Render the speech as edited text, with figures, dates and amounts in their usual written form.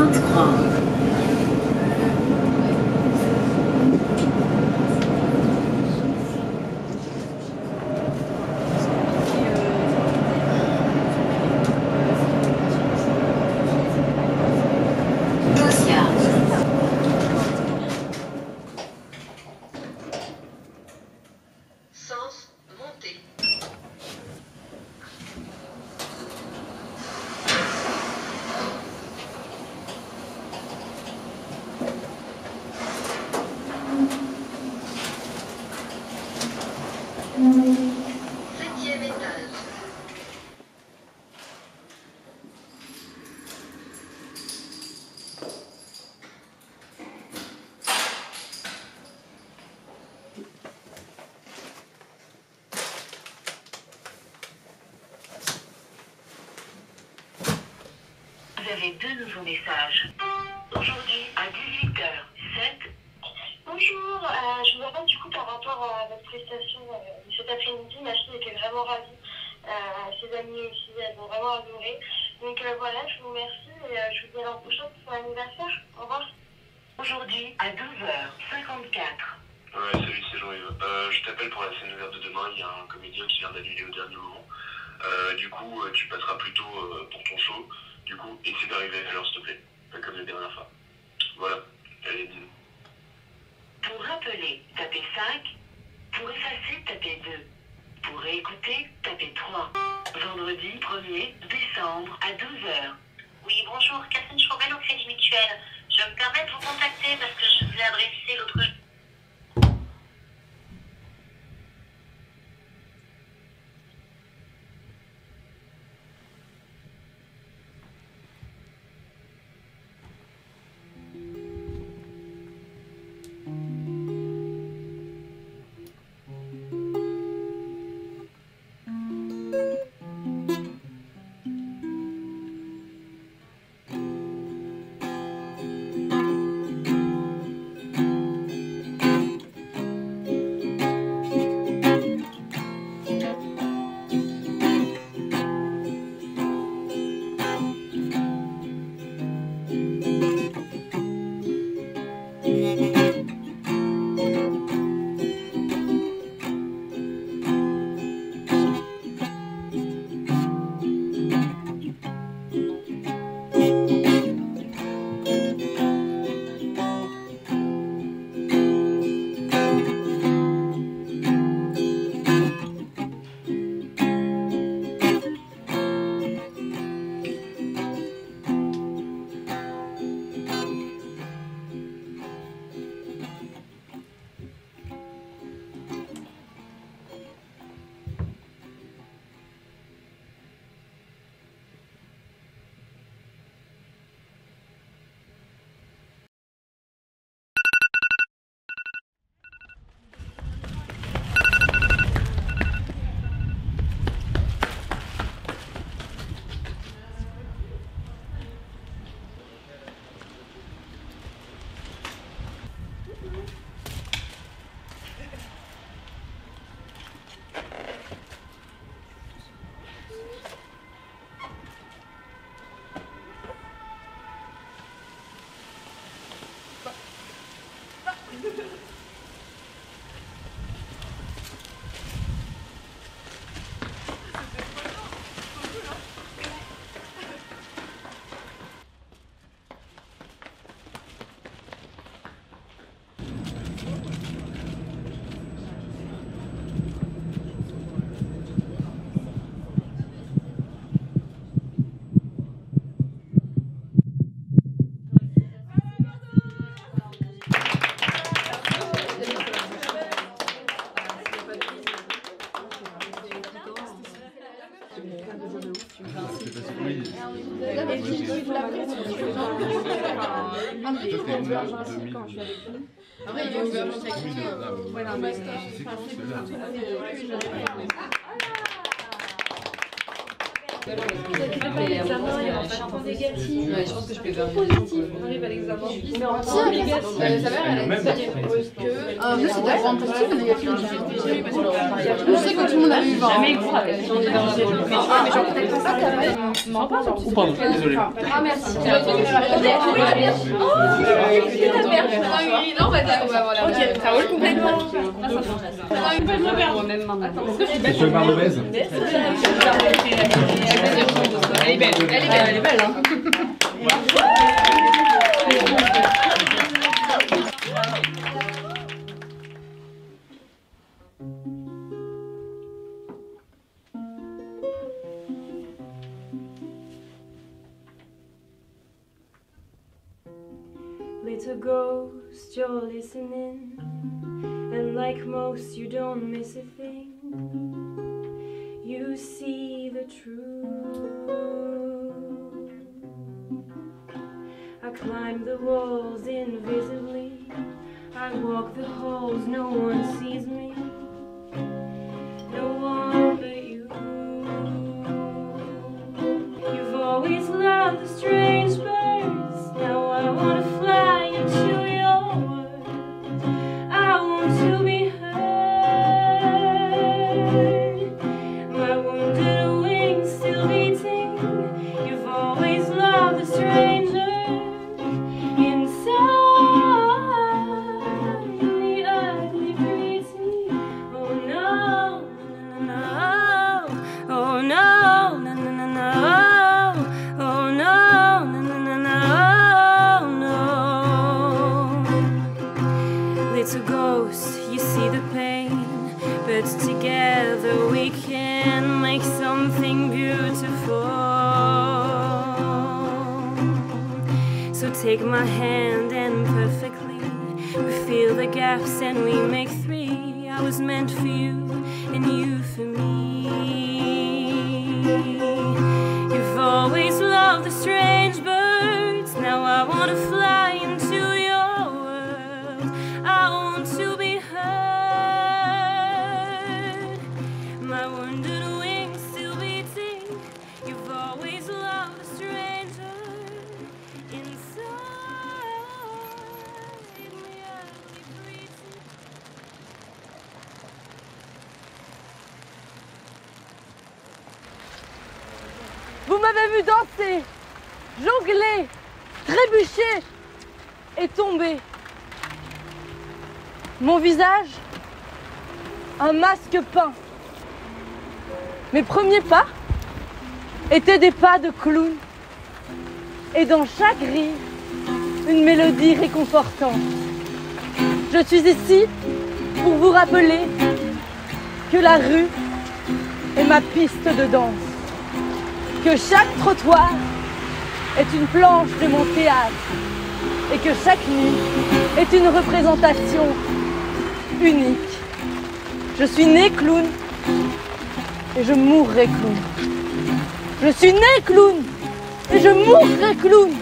Sainte-Croix. Septième étage. Vous avez deux nouveaux messages. Aujourd'hui à 18h07. Bonjour, je vous appelle du coup par rapport à votre prestation de cet après-midi. Ma fille était vraiment ravie. Ses amis aussi, elles ont vraiment adoré. Donc voilà, je vous remercie et je vous dis à l'an prochain pour son anniversaire. Au revoir. Aujourd'hui à 12h54. Ouais, salut, c'est Jean-Yves. Je t'appelle pour la scène ouverte de demain. Il y a un comédien qui vient d'annuler au dernier moment. Du coup, tu passeras plutôt pour ton show. Du coup, essaie d'arriver à l'heure, s'il te plaît. Pas comme la dernière fois. Voilà, allez, bisous. Pour rappeler, tapez 5. Pour effacer, tapez 2. Pour réécouter, tapez 3. Vendredi 1er décembre à 12h. Oui, bonjour, Catherine Chauvel au Crédit Mutuel. Je me permets de vous contacter parce que je vous ai adressé l'autre jour. L'examen, il y aura pas de point négatif. Ouais, je pense que je peux faire positif. On arrive à l'examen. Mais en point négatif, sa mère, elle a dit que. Nous, c'était point positif ou négatif? Je sais que tout le monde avait eu 20. Jamais eu 20. Mais j'en peut-être pas ça. Non, pas Oh pardon, désolé. Ah merci. Non, bah voilà. Ok, ça roule complètement. Moi-même maintenant. C'est une barre mauvaise. Elle est belle. Elle est belle, hein. Little ghost, you're listening, and like most you don't miss a thing. You see the truth. I climb the walls invisibly, I walk the halls, no one sees me, no one but you. You've always loved the strange birds, now I want to fly into your world. I want to be heard, my wounded wings still beating. You've always loved the stranger inside the ugly pretty. Oh no, no, no, oh no, no, no, no, no, oh no, no, no, no, no, no. Little ghost, you see the pain, but together we can make something beautiful. So take my hand and perfectly we fill the gaps and we make three. I was meant for you and you for me. You've always loved the strange birds, now I want to fly into your world. I want to be heard, my wounded wings still beating. You've always loved the stranger inside the ugly pretty. Vous m'avez vu danser, jongler, trébucher et tomber. Mon visage, un masque peint. Mes premiers pas étaient des pas de clown. Et dans chaque rire, une mélodie réconfortante. Je suis ici pour vous rappeler que la rue est ma piste de danse. Que chaque trottoir est une planche de mon théâtre et que chaque nuit est une représentation unique. Je suis née clown et je mourrai clown. Je suis née clown et je mourrai clown.